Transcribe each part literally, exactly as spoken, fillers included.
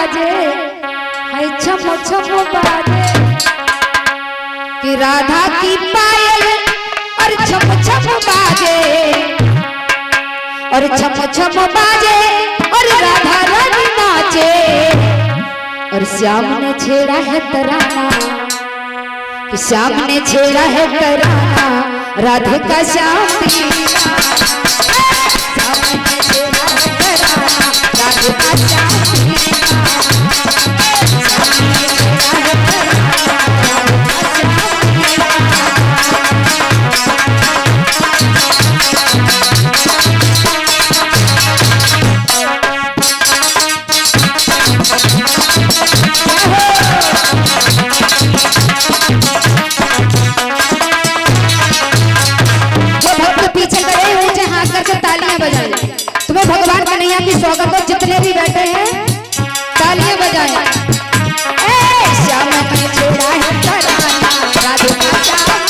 बाजे, हाय छम छम बाजे कि राधा की पायल और छम छम बाजे और छम छम बाजे और राधा रानी नाचे और श्याम ने छेड़ा है तराना कि श्याम ने छेड़ा है तराना राधे का श्याम श्याम ने छेड़ा है तराना राधे का श्याम तुम्हें भगवान कन्हैया की स्वागत हो। जितने भी बैठे हैं तालियां बजाएं। श्याम ने छेड़ा है तराना राधे का श्याम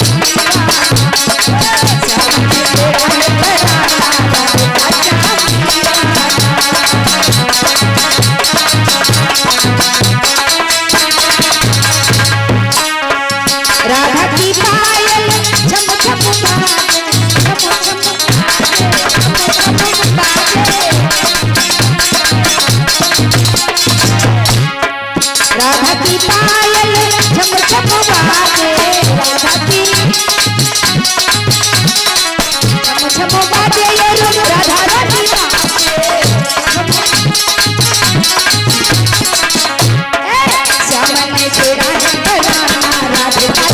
श्याम ने छेड़ा है तराना राधे का श्याम राधा की पायल झम झम राधा की पायल झम झम बाजे राधा की झम झम बाजे राधा रानी श्याम ने छेड़ा है तराना राधे का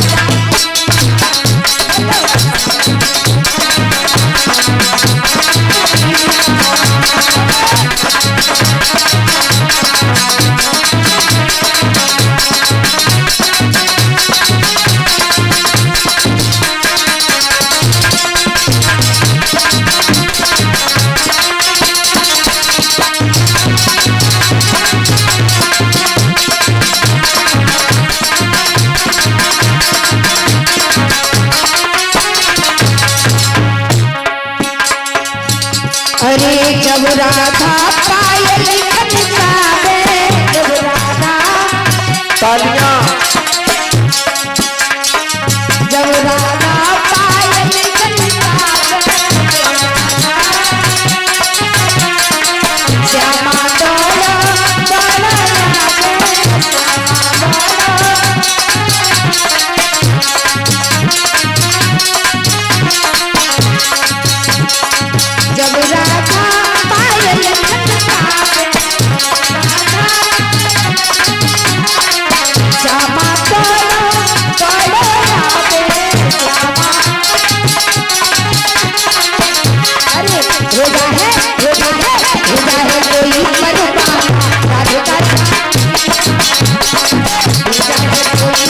अरे जब राधा पायल खनकावे जब राधा तालियां जब राधा पायल खनकावे श्यामा डोलो डोलो जब राधा पायल खनकावे श्यामा डोलो डोलो श्यामा अरे रोजा है रोजा है रोजा है कोई मरुआ राधे का रोजा है कोई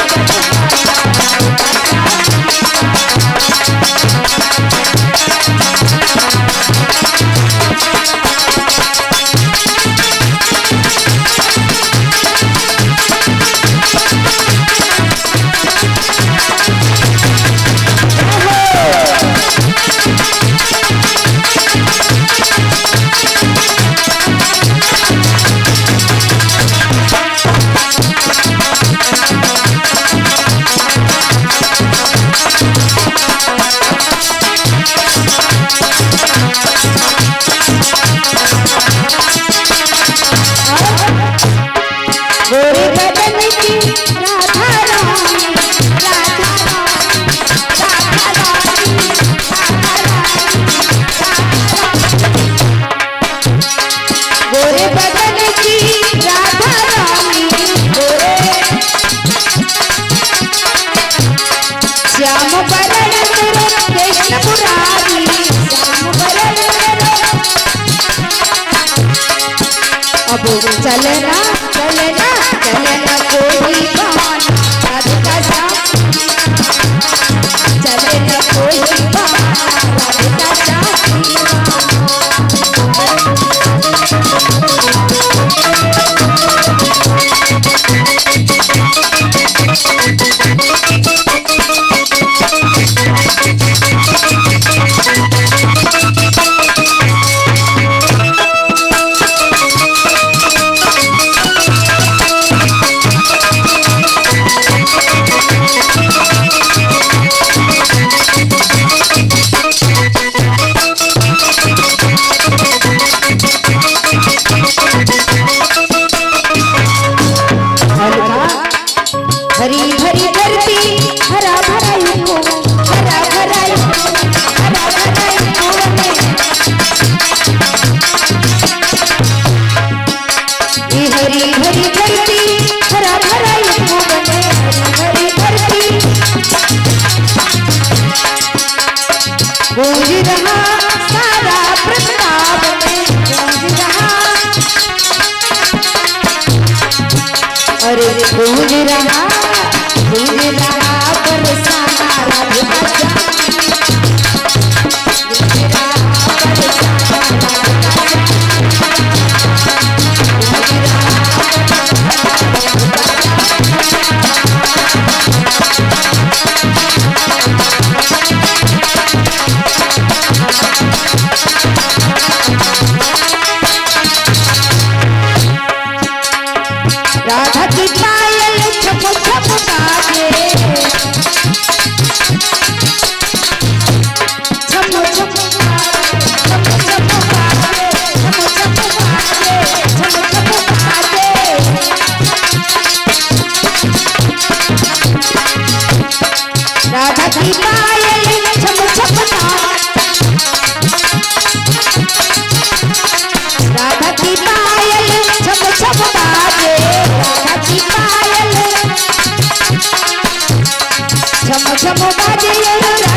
गोरे बदन की राधा रानी राधा रानी राधा रानी गोरे बदन की राधा रानी गोरे श्याम बरण तेरे कृष्ण मुरारी श्याम बरण तेरे अब चलना चलना चलना कोई बहाना राधे का श्याम चलना कोई बहाना राधे का श्याम हरी भरी धरती हरा भरा यूं हरा भरा यूं हरा भरा यूं में ये हरी भरी धरती हरा भरा यूं में हरी भरी धरती गूंज रहा सारा प्रताप में गूंज रहा अरे गूंज रहा गूंज रहा बरसाना राधे बरसाना गूंज रहा बरसाना राधा की पायल छप छप बाजे छप छप छप छप बाजे छप छप बाजे छप छप बाजे राधा की पायल छप छप राधा की पायल छप छप बाजे राधा की पायल छम छम बाजे